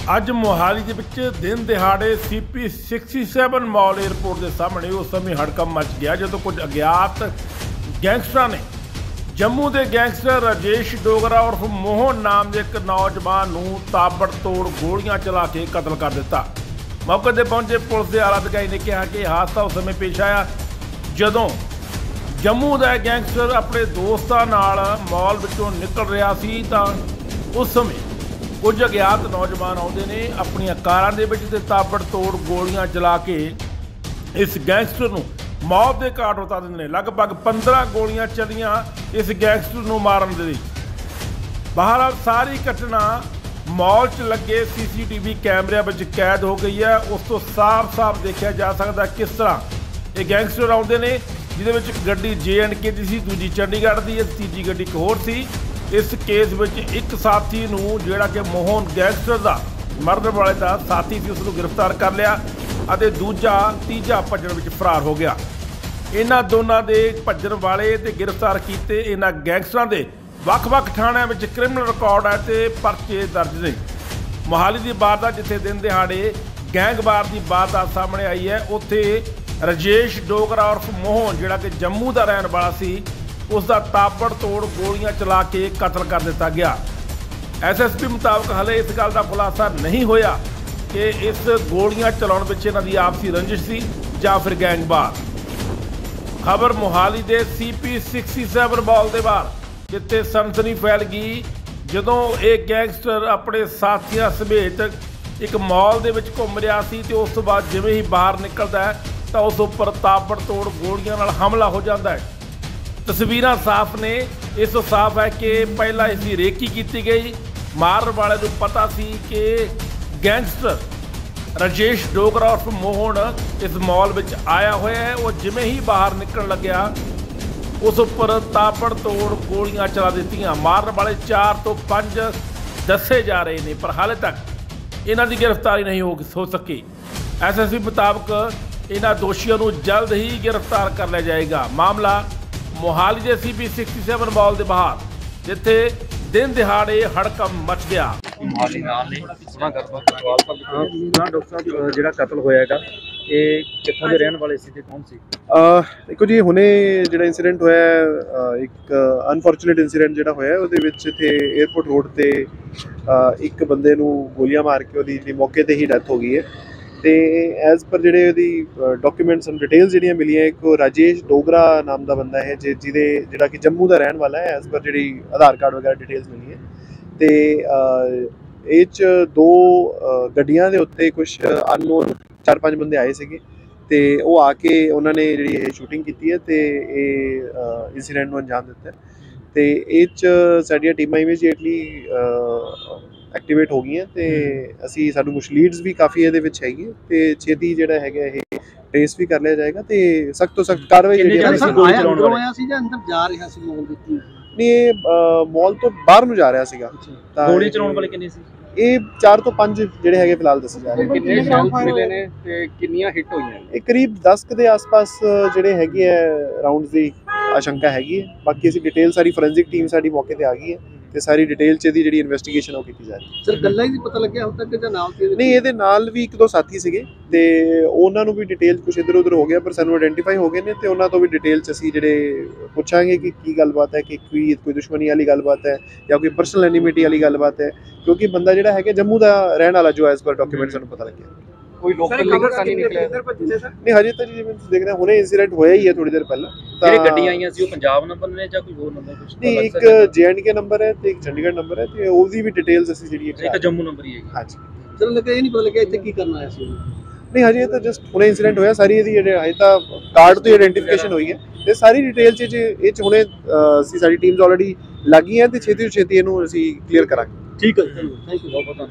ਅੱਜ ਮੋਹਾਲੀ ਦੇ ਵਿੱਚ ਦਿਨ ਦਿਹਾੜੇ CP 67 ਮਾਲ 에ਅਰਪੋਰਟ ਦੇ ਸਾਹਮਣੇ ਉਸ ਸਮੇਂ ਹੜਕੰਪ ਮਚ ਗਿਆ ਜਦੋਂ ਕੁਝ ਅਗਿਆਤ ਗੈਂਗਸਟਰਾਂ ਨੇ ਜੰਮੂ ਦੇ ਗੈਂਗਸਟਰ ਰਾਜੇਸ਼ ਡੋਗਰਾ ਉਰਫ ਮੋਹਨ ਨਾਮ ਦੇ ਇੱਕ ਨੌਜਵਾਨ ਨੂੰ ਤਾਬੜਤੋੜ ਗੋਲੀਆਂ ਚਲਾ ਕੇ ਕਤਲ ਕਰ ਦਿੱਤਾ। ਮੌਕੇ ਤੇ ਪਹੁੰਚੇ ਪੁਲਿਸ ਦੇ ਆਲਾ ਅਧਿਕਾਰੀ ਨੇ ਕਿਹਾ ਕਿ ਹਾਦਸਾ ਉਸ ਸਮੇਂ ਪੇਸ਼ ਆਇਆ ਜਦੋਂ ਜੰਮੂ ਦਾ ਗੈਂਗਸਟਰ ਆਪਣੇ ਦੋਸਤਾਂ ਨਾਲ ਮਾਲ ਵਿੱਚੋਂ ਨਿਕਲ ਰਿਹਾ ਸੀ ਤਾਂ ਉਸ ਸਮੇਂ ਕੁਝ ਅਗਿਆਤ ਨੌਜਵਾਨ ਆਉਂਦੇ ਨੇ ਆਪਣੀਆਂ ਕਾਰਾਂ ਦੇ ਵਿੱਚ ਤੇ ਤਾਬੜਤੋੜ ਗੋਲੀਆਂ ਚਲਾ ਕੇ ਇਸ ਗੈਂਗਸਟਰ ਨੂੰ ਮੌਤ ਦੇ ਘਾਟ ਉਤਾਰ ਦਿੰਦੇ ਨੇ। ਲਗਭਗ 15 ਗੋਲੀਆਂ ਚੱਲੀਆਂ ਇਸ ਗੈਂਗਸਟਰ ਨੂੰ ਮਾਰਨ ਦੇ ਲਈ। ਬਹਰਾਲ ਸਾਰੀ ਘਟਨਾ ਮਾਲ 'ਚ ਲੱਗੇ CCTV ਕੈਮਰਿਆਂ ਵਿੱਚ ਕੈਦ ਹੋ ਗਈ ਹੈ। ਉਸ ਤੋਂ ਸਾਫ਼ ਦੇਖਿਆ ਜਾ ਸਕਦਾ ਕਿਸ ਤਰ੍ਹਾਂ ਇਹ ਗੈਂਗਸਟਰ ਆਉਂਦੇ ਨੇ, ਜਿਹਦੇ ਵਿੱਚ ਗੱਡੀ J&K ਦੀ ਸੀ, ਦੂਜੀ ਚੰਡੀਗੜ੍ਹ ਦੀ, ਤੀਜੀ ਗੱਡੀ ਇੱਕ ਹੋਰ ਸੀ। ਇਸ ਕੇਸ ਵਿੱਚ ਇੱਕ ਸਾਥੀ ਨੂੰ ਜਿਹੜਾ ਕਿ ਮੋਹਨ ਗੈਂਗਸਟਰ ਦਾ ਮਰਨ ਵਾਲੇ ਦਾ ਸਾਥੀ ਸੀ, ਉਸ ਨੂੰ ਗ੍ਰਿਫਤਾਰ ਕਰ ਲਿਆ ਅਤੇ ਤੀਜਾ ਭੱਜਣ ਵਿੱਚ ਫਰਾਰ ਹੋ ਗਿਆ। ਇਹਨਾਂ ਦੋਨਾਂ ਦੇ ਭੱਜਣ ਵਾਲੇ ਤੇ ਗ੍ਰਿਫਤਾਰ ਕੀਤੇ ਇਹਨਾਂ ਗੈਂਗਸਟਰਾਂ ਦੇ ਵੱਖ-ਵੱਖ ਥਾਣਿਆਂ ਵਿੱਚ ਕ੍ਰਿਮੀਨਲ ਰਿਕਾਰਡ ਹੈ ਤੇ ਪਰਚੇ ਦਰਜ ਨੇ। ਮੋਹਾਲੀ ਦੀ ਵਾਰਦਾਤ ਜਿੱਥੇ ਦਿਨ ਦਿਹਾੜੇ ਗੈਂਗਵਾਰ ਦੀ ਵਾਰਦਾਤ ਸਾਹਮਣੇ ਆਈ ਹੈ, ਉੱਥੇ ਰਾਜੇਸ਼ ਡੋਗਰਾ ਉਰਫ ਮੋਹਨ ਜਿਹੜਾ ਕਿ ਜੰਮੂ ਦਾ ਰਹਿਣ ਵਾਲਾ ਸੀ, ਉਸ ਦਾ ਤਾਬੜਤੋੜ ਗੋਲੀਆਂ ਚਲਾ ਕੇ ਕਤਲ ਕਰ ਦਿੱਤਾ ਗਿਆ। SSP ਮੁਤਾਬਕ ਹਲੇ ਇਸ ਗੱਲ ਦਾ ਖੁਲਾਸਾ ਨਹੀਂ ਹੋਇਆ ਕਿ ਇਸ ਗੋਲੀਆਂ ਚਲਾਉਣ ਪਿੱਛੇ ਇਹਨਾਂ ਦੀ ਆਪਸੀ ਰੰਜਿਸ਼ ਸੀ ਜਾਂ ਫਿਰ ਗੈਂਗਵਾਰ। ਖਬਰ ਮੋਹਾਲੀ ਦੇ CP 67 ਮਾਲ ਦੇ ਬਾਹਰ ਜਿੱਥੇ ਸਨਸਨੀ ਫੈਲ ਗਈ ਜਦੋਂ ਇਹ ਗੈਂਗਸਟਰ ਆਪਣੇ ਸਾਥੀਆਂ ਸਮੇਤ ਇੱਕ ਮਾਲ ਦੇ ਵਿੱਚ ਘੁੰਮ ਰਿਹਾ ਸੀ ਤੇ ਉਸ ਤੋਂ ਬਾਅਦ ਜਿਵੇਂ ਹੀ ਬਾਹਰ ਨਿਕਲਦਾ ਹੈ ਤਾਂ ਉਸ ਉੱਪਰ ਤਾਬੜਤੋੜ ਗੋਲੀਆਂ ਨਾਲ ਹਮਲਾ ਹੋ ਜਾਂਦਾ ਹੈ। ਤਸਵੀਰਾਂ ਸਾਫ਼ ਨੇ, ਇਸ ਤੋਂ ਸਾਫ਼ ਹੈ ਕਿ ਪਹਿਲਾਂ ਇਸ ਦੀ ਰੇਕੀ ਕੀਤੀ ਗਈ। ਮਾਰਨ ਵਾਲੇ ਨੂੰ ਪਤਾ ਸੀ ਕਿ ਗੈਂਗਸਟਰ ਰਾਜੇਸ਼ ਡੋਗਰਾ ਉਰਫ ਮੋਹਨ ਇਸ ਮਾਲ ਵਿੱਚ ਆਇਆ ਹੋਇਆ ਹੈ। ਉਹ ਜਿਵੇਂ ਹੀ ਬਾਹਰ ਨਿਕਲਣ ਲੱਗਿਆ ਉਸ ਉੱਪਰ ਤਾਬੜਤੋੜ ਗੋਲੀਆਂ ਚਲਾ ਦਿੱਤੀਆਂ। ਮਾਰਨ ਵਾਲੇ 4 ਤੋਂ 5 ਦੱਸੇ ਜਾ ਰਹੇ ਨੇ, ਪਰ ਹਾਲੇ ਤੱਕ ਇਹਨਾਂ ਦੀ ਗ੍ਰਿਫਤਾਰੀ ਨਹੀਂ ਹੋ ਸਕੀ। SSP ਮੁਤਾਬਕ ਇਹਨਾਂ ਦੋਸ਼ੀਆਂ ਨੂੰ ਜਲਦ ਹੀ ਗ੍ਰਿਫਤਾਰ ਕਰ ਲਿਆ ਜਾਏਗਾ। ਮਾਮਲਾ ਮੋਹਾਲੀ ਦੇ CP 67 ਮਾਲ ਦੇ ਬਾਹਰ ਜਿੱਥੇ ਦਿਨ ਦਿਹਾੜੇ ਹੜਕੰਪ ਮਚ ਗਿਆ। ਡਾਕਟਰ ਸਾਹਿਬ ਜਿਹੜਾ ਕਤਲ ਹੋਇਆ ਹੈਗਾ ਇਹ ਕਿੱਥੋਂ ਦੇ ਰਹਿਣ ਵਾਲੇ ਸੀ ਤੇ ਕੌਣ ਸੀ? ਦੇਖੋ ਜੀ, ਹੁਣੇ ਜਿਹੜਾ ਇਨਸੀਡੈਂਟ ਹੋਇਆ ਇੱਕ ਅਨਫੋਰਚੂਨੇਟ ਇਨਸੀਡੈਂਟ ਜਿਹੜਾ ਹੋਇਆ ਉਹਦੇ ਵਿੱਚ ਇੱਥੇ 에ਅਰਪੋਰਟ ਰੋਡ ਤੇ ਇੱਕ ਬੰਦੇ ਨੂੰ ਗੋਲੀਆਂ ਮਾਰ ਕੇ ਉਹਦੀ ਮੌਕੇ ਤੇ ਹੀ ਡੈਥ ਹੋ ਗਈ ਹੈ। ਤੇ ਐਜ਼ ਪਰ ਜਿਹੜੇ ਉਹਦੀ ਡਾਕੂਮੈਂਟਸ ਐਂਡ ਡਿਟੇਲਸ ਜਿਹੜੀਆਂ ਮਿਲੀਆਂ, ਇੱਕ ਰਾਜੇਸ਼ ਡੋਗਰਾ ਨਾਮ ਦਾ ਬੰਦਾ ਹੈ ਜਿਹੜਾ ਕਿ ਜੰਮੂ ਦਾ ਰਹਿਣ ਵਾਲਾ ਹੈ ਐਜ਼ ਪਰ ਜਿਹੜੀ ਆਧਾਰ ਕਾਰਡ ਵਗੈਰਾ ਡਿਟੇਲਸ ਮਿਲੀ ਹੈ। ਤੇ ਇਹ 'ਚ 2 ਗੱਡੀਆਂ ਦੇ ਉੱਤੇ ਕੁਛ ਅਨਨੋਨ 4-5 ਬੰਦੇ ਆਏ ਸੀਗੇ ਤੇ ਉਹ ਆ ਕੇ ਉਹਨਾਂ ਨੇ ਜਿਹੜੀ ਇਹ ਸ਼ੂਟਿੰਗ ਕੀਤੀ ਹੈ ਤੇ ਇਹ ਇਨਸੀਡੈਂਟ ਨੂੰ ਅੰਜਾਮ ਦਿੱਤਾ। ਤੇ ਇਹ 'ਚ ਸਾਡੀਆਂ ਟੀਮਾਂ ਇਮੀਡੀਏਟਲੀ ਐਕਟੀਵੇਟ ਹੋ ਗਈਆਂ ਤੇ ਸਾਨੂੰ ਕੁਛ ਲੀਡਸ ਵੀ ਕਾਫੀ ਇਹਦੇ ਵਿੱਚ ਹੈਗੀ ਤੇ ਛੇਤੀ ਜਿਹੜਾ ਹੈਗਾ ਇਹ ਟ੍ਰੇਸ ਵੀ ਕਰ ਲਿਆ ਜਾਏਗਾ ਤੇ ਸਖਤ ਤੋਂ ਸਖਤ ਕਾਰਵਾਈ ਜਿਹੜੀ ਗੋਲੀ ਚਲਾਉਣ ਵਾਲਾ ਸੀ ਜਾਂ ਅੰਦਰ ਜਾ ਰਿਹਾ ਸੀ ਮਾਲ ਦੇ? ਨਹੀਂ, ਇਹ ਮਾਲ ਤੋਂ ਬਾਹਰ ਨੂੰ ਜਾ ਰਿਹਾ ਸੀਗਾ। ਤਾਂ ਗੋਲੀ ਚਲਾਉਣ ਵਾਲੇ ਕਿੰਨੇ ਸੀ? ਇਹ 4 ਤੋਂ 5 ਜਿਹੜੇ ਹੈਗੇ ਫਿਲਹਾਲ ਦੱਸੇ ਜਾ ਰਹੇ। ਕਿੰਨੇ ਸ਼ੈਲਸ ਮਿਲੇ ਨੇ ਤੇ ਕਿੰਨੀਆਂ ਹਿੱਟ ਹੋਈਆਂ? ਇਹ ਕਰੀਬ 10 ਦੇ ਆਸ-ਪਾਸ ਜਿਹੜੇ ਹੈਗੇ ਆ ਰਾਉਂਡਸ ਦੀ ਆਸ਼ੰਕਾ ਹੈਗੀ ਹੈ। ਬਾਕੀ ਅਸੀਂ ਡਿਟੇਲ ਸਾਰੀ ਫੋਰੈਂਸਿਕ ਟੀਮ ਸਾਡੀ ਮੌਕੇ ਤੇ ਆ ਗਈ ਹੈ ਤੇ ਸਾਰੀ ਡਿਟੇਲ 'ਚ ਇਹਦੀ ਜਿਹੜੀ ਇਨਵੈਸਟੀਗੇਸ਼ਨ ਉਹ ਕੀਤੀ ਜਾ ਰਹੀ ਹੈ। ਸਰ, ਗੱਲਾਂ ਹੀ ਪਤਾ ਲੱਗਿਆ ਹੁਣ ਤੱਕ ਜਾਂ ਨਾਲ? ਨਹੀਂ, ਇਹਦੇ ਨਾਲ ਵੀ 1-2 ਸਾਥੀ ਸੀਗੇ ਤੇ ਉਹਨਾਂ ਨੂੰ ਵੀ ਡਿਟੇਲ ਕੁਛ ਇੱਧਰ ਉੱਧਰ ਹੋ ਗਿਆ, ਪਰ ਸਾਨੂੰ ਆਇਡੈਂਟੀਫਾਈ ਹੋ ਗਏ ਨੇ ਤੇ ਉਹਨਾਂ ਤੋਂ ਵੀ ਡਿਟੇਲ 'ਚ ਅਸੀਂ ਜਿਹੜੇ ਪੁੱਛਾਂਗੇ ਕਿ ਕੀ ਗੱਲਬਾਤ ਹੈ, ਕਿ ਕੋਈ ਦੁਸ਼ਮਣੀ ਵਾਲੀ ਗੱਲਬਾਤ ਹੈ ਜਾਂ ਕੋਈ ਪਰਸਨਲ ਐਨੀਮਿਟੀ ਵਾਲੀ ਗੱਲਬਾਤ ਹੈ, ਕਿਉਂਕਿ ਬੰਦਾ ਜਿਹੜਾ ਹੈਗਾ ਜੰਮੂ ਦਾ ਰਹਿਣ ਵਾਲਾ ਜੋ ਐਜ਼ ਪਰ ਡਾਕੂਮੈਂਟ ਸਾਨੂੰ ਪਤਾ ਲੱਗਿਆ। ਕੋਈ ਲੋਕਲ ਲਿੰਕ ਤਾਂ ਨਹੀਂ ਨਿਕਲਿਆ? ਨਹੀਂ, ਹਜੇ ਤਾਂ ਜਿਵੇਂ ਤੁਸੀਂ ਦੇਖ ਰਹੇ ਹੁਣੇ ਇਨਸੀਡੈਂਟ ਹੋਇਆ ਹੀ ਹੈ ਥੋੜੀ ਦੇਰ ਪਹਿਲਾਂ। ਜਿਹੜੇ ਗੱਡੀਆਂ ਆਈਆਂ ਸੀ ਉਹ ਪੰਜਾਬ ਨੰਬਰ ਨੇ ਜਾਂ ਕੋਈ ਹੋਰ ਨੰਬਰ? ਕੁਝ ਨਹੀਂ, ਇੱਕ J&K ਨੰਬਰ ਹੈ ਤੇ ਇੱਕ ਚੰਡੀਗੜ੍ਹ ਨੰਬਰ ਹੈ ਤੇ ਉਹਦੀ ਵੀ ਡਿਟੇਲਸ ਅਸੀਂ ਜਿਹੜੀ ਇੱਕ ਜੰਮੂ ਨੰਬਰ ਹੀ ਹੈ। ਹਾਂਜੀ, ਚਲੋ ਲੱਗਾ ਇਹ ਨਹੀਂ ਪਤਾ ਲੱਗਿਆ ਇੱਥੇ ਕੀ ਕਰਨ ਆਇਆ ਸੀ? ਨਹੀਂ, ਹਜੇ ਤਾਂ ਜਸਟ ਹੁਣੇ ਇਨਸੀਡੈਂਟ ਹੋਇਆ। ਸਾਰੀ ਇਹਦੀ ਹਜੇ ਤਾਂ ਕਾਰਡ ਤੋਂ ਆਇਡੈਂਟੀਫਿਕੇਸ਼ਨ ਹੋਈ ਹੈ ਤੇ ਸਾਰੀ ਡਿਟੇਲ 'ਚ ਇਹ 'ਚ ਹੁਣੇ ਅਸੀਂ ਸਾਡੀ ਟੀਮਸ ਆਲਰੇਡੀ ਲੱਗ ਗਈਆਂ ਤੇ ਛੇਤੀ ਤੋਂ ਛੇਤੀ ਇਹਨੂੰ ਅਸੀਂ ਕਲੀਅਰ ਕਰਾਂਗੇ। ਠੀਕ ਹੈ, ਥੈਂਕ ਯੂ ਬਹੁਤ ਬਹੁਤ।